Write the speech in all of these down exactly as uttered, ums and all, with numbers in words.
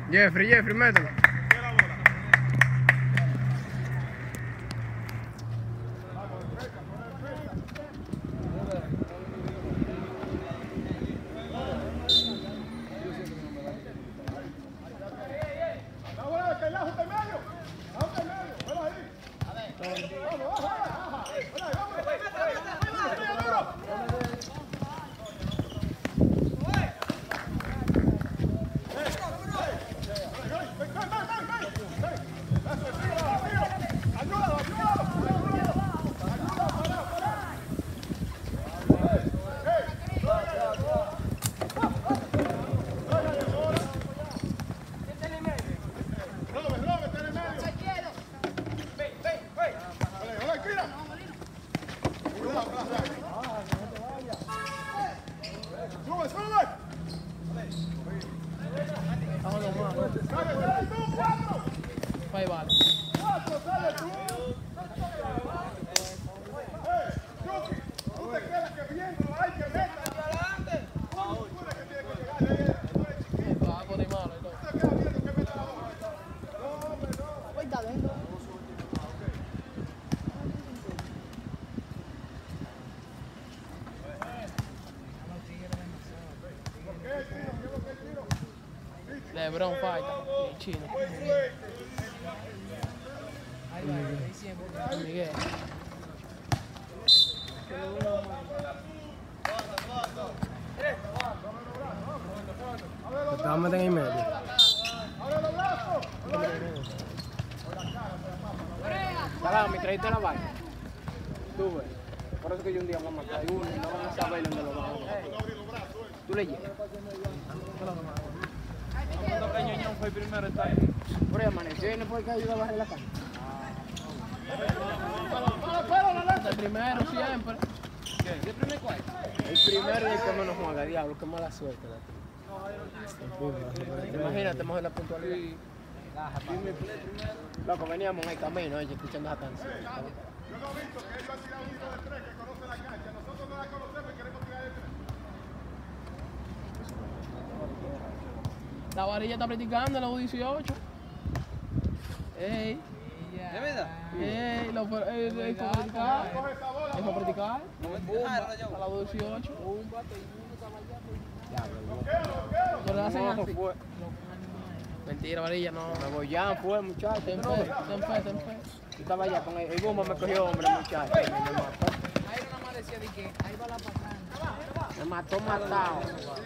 Jeffrey, Jeffrey, mételo. Ahí vale. LeBron falta, y Chino. Miguel. Te vamos a meter en medio. Salado, me traíste la vaina. Tú ves. Por eso que yo un día voy a matar uno y no van a saber dónde lo van a matar. Tú le llevas. Ñoñón fue el primero en estar ahí. Por ahí amaneció y no fue que ayuda a bajar la cama. El primero siempre. ¿Qué? ¿El primer cuál? El primero y el que menos juega, diablo, qué mala suerte la tía. Imagínate, mejor la puntualidad. Loco, veníamos en el camino, oye, escuchando esa canción. Yo no he visto que ellos han tirado un tiro de tres que conoce la cancha. Nosotros no la conocemos y queremos tirar de tres. La varilla está practicando en la U dieciocho. Ey. ¿De verdad? Ey, lo fue a practicar. ¿Es para practicar? A la U dieciocho. Pero hacen así. Mentira, varilla, no. Me voy ya, fue, muchacho. Ten fe, ten fe, ten fe. Yo estaba allá con el, el bomba me cogió, hombre, muchacho. Me mató. Ahí una más decía de que ahí va la patana. Me mató, matado.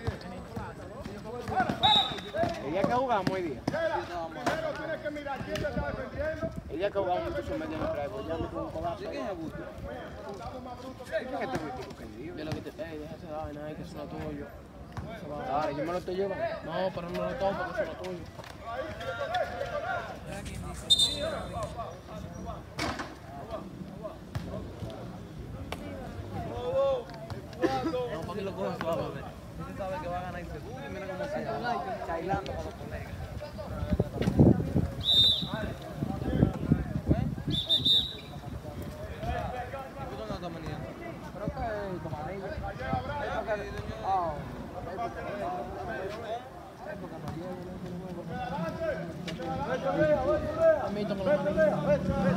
El día que jugamos hoy día. Primero tienes que mirar quién te está defendiendo. El día que jugamos mucho me dio un trago. Ya me tuvo un codazo. ¿Quién es Augusto? ¿Quién es este último que digo? Yo lo que te ey, deja esa vaina ahí que es una tuyo. Ahora, yo me lo estoy llevando. No, pero no lo toco porque es una tuyo. No, para que lo cojan suave. Usted sabe que va a ganar el segundo y mira cómo se está chailando con los colegas. Creo que como amarillo. Ah, Amito con los amarillos.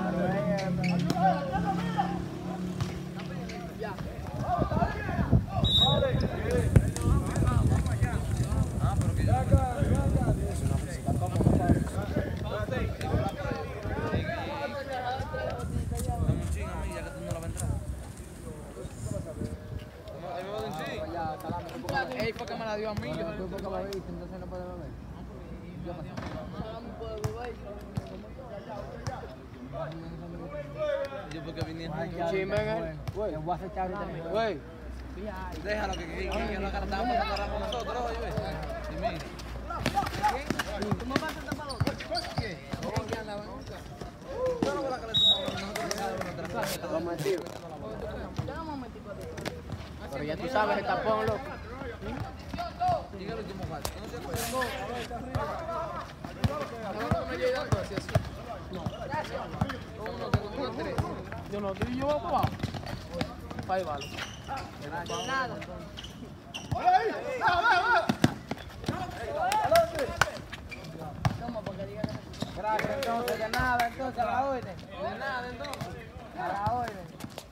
Ey, fue que me la dio a mí. Yo no porque la viste, entonces no puede beber. Yo porque vine Chisme, güey. Te voy a acechar ahorita. Güey. déjalo que que que lo agarramos para con nosotros, oye. Y mira. ¿Cómo vas a tapar otro? ¿Qué? ¿Qué anda? Yo no voy a que le nosotros. Vamos a meter. Pero ya tú sabes el tapón, loco. Llega el último falso. No se puede. Yo no estoy yo abajo. Para ahí vale. Nada. ¡Hola ahí! ¡Nada, nada, nada! Entonces, de nada, entonces, a la orden. De nada, entonces. A la orden.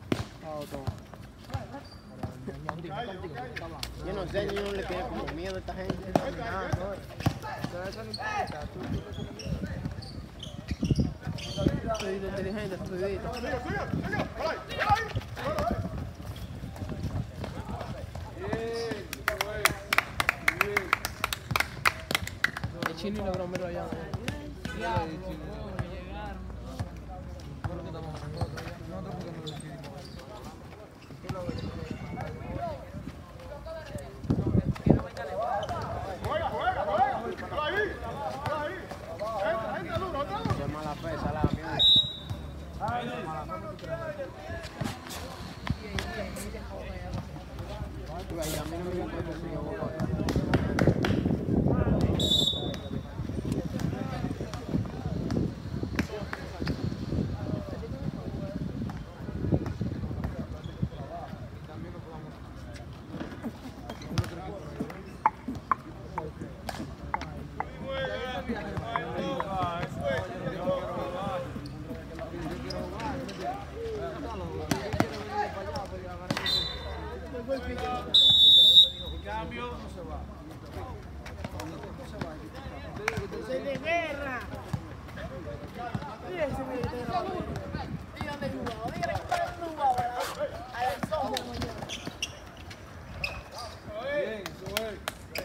Yo no sé, ni uno le tiene como miedo a esta gente. Nada, no. Pero eso no importa. Soy inteligente, soy el chino y la bromero allá. Ya, llegaron. Por lo que estamos nosotros. Nosotros porque no lo decidimos. Juega, juega, juega. Por ahí, por ahí. Entra, entra, duro, entra duro. Qué mala fe, esa la mía. Ay, a mí no me gusta eso, sí, yo voy a- Soy de guerra. Mira ese video de la guerra. ¿Y dónde jugaba? Dígale que para dónde jugaba a las- a las dos de la mañana. Bien, sube.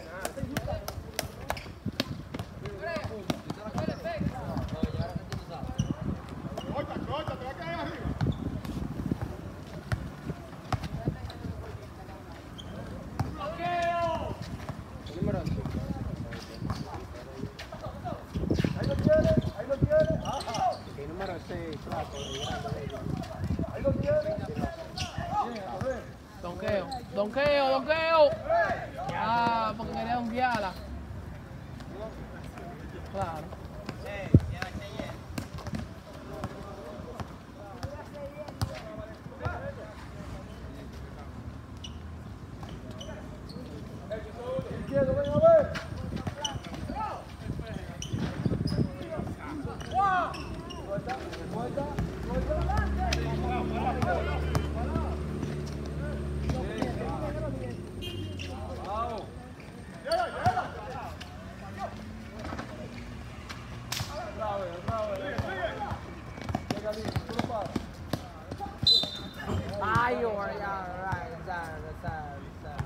Corta, corta, te va a caer arriba. Número ocho. Ahí lo tiene, ahí lo tiene. Ajá. El número seis, flaco. Ahí lo tiene. Bien, a ver. Donqueo, donqueo, donqueo. Ah, porque quería donquearla. Claro. Izquierdo, ven a ver. Suelta, suelta, suelta. Vamos. Llega, llega. Otra vez, otra vez. Sigue, sigue. Llega, Lino, tú lo paras. Ay, yo, ya, right, sorry, sorry, sorry.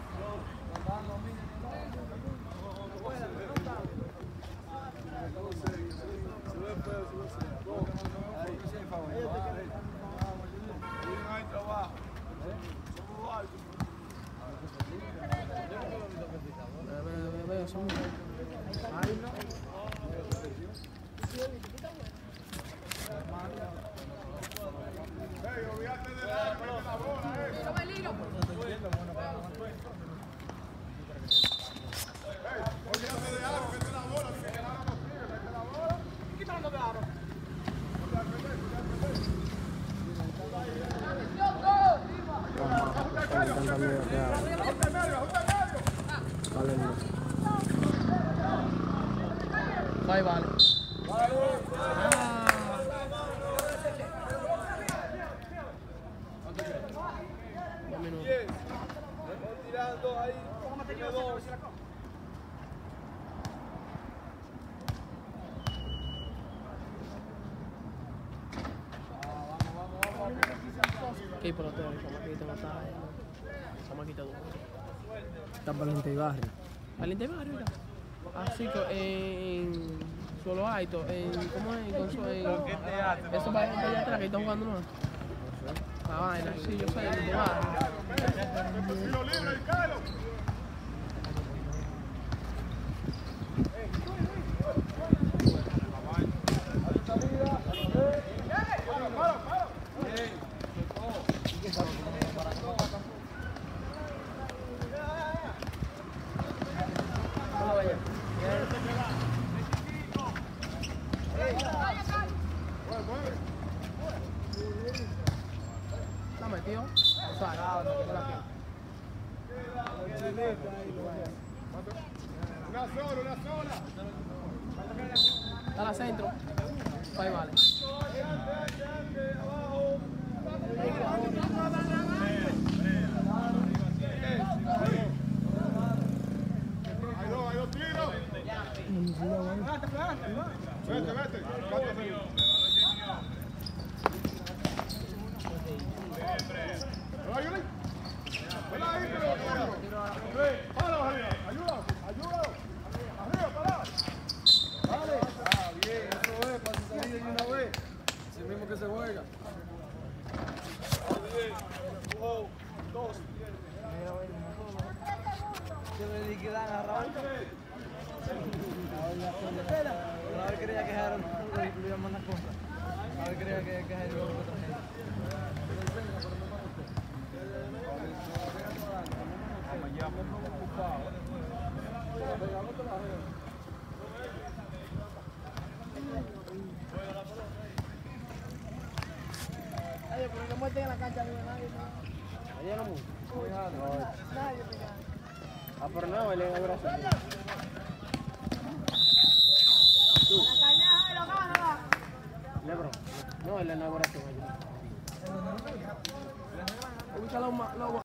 Hey, olvídate de la, de la bola, eh. Hey, olvídate de algo, mete la bola, que el aro no sirve, mete la bola. Quitando de aro. Ajusta el medio, ajusta el medio. Ahí vale. Un minuto. Bien. Tirando ahí. Tiene dos. Qué pelotero, el chamaquito no está. El chamaquito duro. Está Valente Barrio. Valente Barrio, mira. Así que en Solo Alto, en. ¿Cómo es? En, Conso- en, eso va allá atrás que están jugando más. La vaina, sí, yo sé, en tu barrio. Tiro libre, Ricardo. Para, para. ¿Cómo vaya? ¿Está metido? O sea, por aquí. Una sola, una sola. a la centro. Ahí vale. Hay dos, hay dos tiros. Vete, vete. Ayúdale. Ahí, pero para arriba. Ayuda, ayuda. Arriba, para. Vale. Ah, bien, eso es, para salir de una vez. Así mismo que se juega. Bien. Wow, dos. Yo le dije que dan a Raúl. Raúl creía que Jaron le incluían más las cosas. Raúl creía que que Jaron iba a otra gente. Oye, pero no muerten en la cancha ni nadie. Ayer no mucho. Nadie pegado. Ah, pero no, él es abrazo. La caña, lo gana. Lebron. No, él es abrazo. Busca los